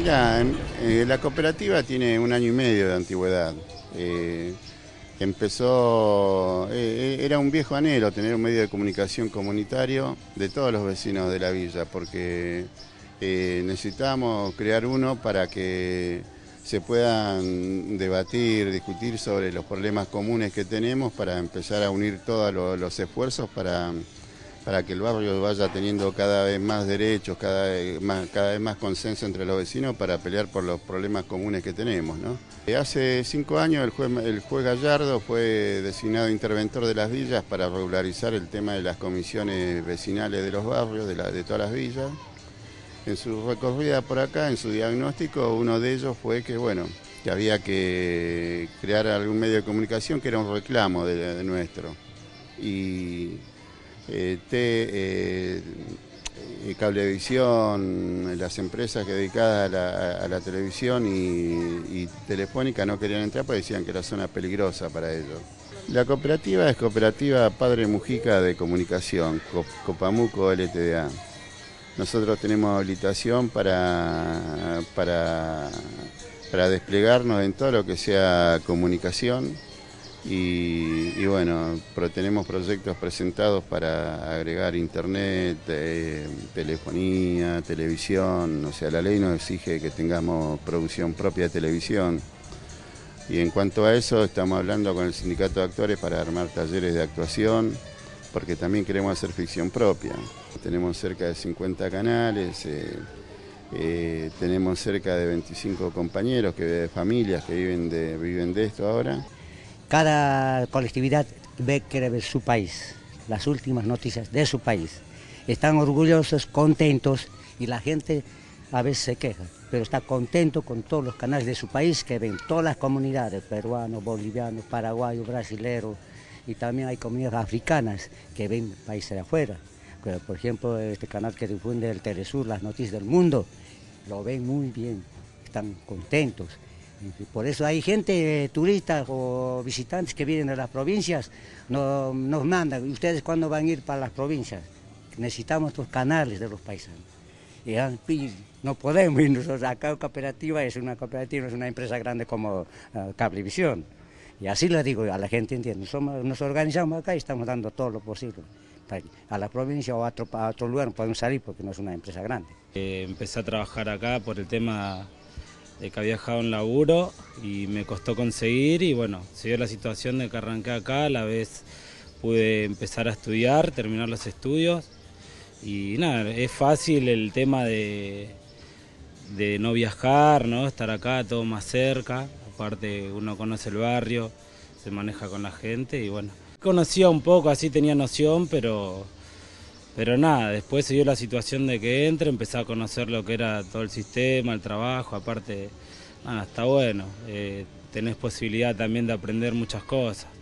Mirá, la cooperativa tiene 1 año y medio de antigüedad. Eh, era un viejo anhelo tener un medio de comunicación comunitario de todos los vecinos de la villa, porque necesitábamos crear uno para que se puedan debatir, discutir sobre los problemas comunes que tenemos, para empezar a unir todos los esfuerzos para que el barrio vaya teniendo cada vez más derechos, cada vez más consenso entre los vecinos para pelear por los problemas comunes que tenemos, ¿no? Hace 5 años el juez Gallardo fue designado interventor de las villas para regularizar el tema de las comisiones vecinales de los barrios, de todas las villas. En su recorrida por acá, en su diagnóstico, uno de ellos fue que, bueno, que había que crear algún medio de comunicación que era un reclamo de nuestro. Y Cablevisión, las empresas que dedicadas a la televisión y Telefónica no querían entrar porque decían que era zona peligrosa para ellos. La cooperativa es Cooperativa Padre Mujica de Comunicación, Copamuco LTDA. Nosotros tenemos habilitación para desplegarnos en todo lo que sea comunicación. Y bueno, tenemos proyectos presentados para agregar internet, telefonía, televisión. O sea, la ley nos exige que tengamos producción propia de televisión. Y en cuanto a eso, estamos hablando con el sindicato de actores para armar talleres de actuación, porque también queremos hacer ficción propia. Tenemos cerca de 50 canales, tenemos cerca de 25 compañeros, familias que viven de esto ahora. Cada colectividad quiere ver su país, las últimas noticias de su país. Están orgullosos, contentos, y la gente a veces se queja, pero está contento con todos los canales de su país que ven todas las comunidades, peruanos, bolivianos, paraguayos, brasileros, y también hay comunidades africanas que ven países de afuera. Por ejemplo, este canal que difunde el Telesur, las noticias del mundo, lo ven muy bien, están contentos. Por eso hay gente, turistas o visitantes que vienen de las provincias, nos mandan: ¿ustedes cuándo van a ir para las provincias? Necesitamos estos canales de los paisanos. Y no podemos ir nosotros, acá cooperativa es una cooperativa, no es una empresa grande como Cablevisión. Y así le digo a la gente, entiende, nos organizamos acá y estamos dando todo lo posible. A la provincia o a otro lugar no podemos salir porque no es una empresa grande. Empecé a trabajar acá por el tema de que había dejado un laburo y me costó conseguir, y bueno, se dio la situación de que arranqué acá, a la vez pude empezar a estudiar, terminar los estudios, y nada, es fácil el tema de no viajar, ¿no? Estar acá todo más cerca, aparte uno conoce el barrio, se maneja con la gente y bueno, conocía un poco, así tenía noción, pero nada, después se dio la situación de que empecé a conocer lo que era todo el sistema, el trabajo, aparte, nada, está bueno, tenés posibilidad también de aprender muchas cosas.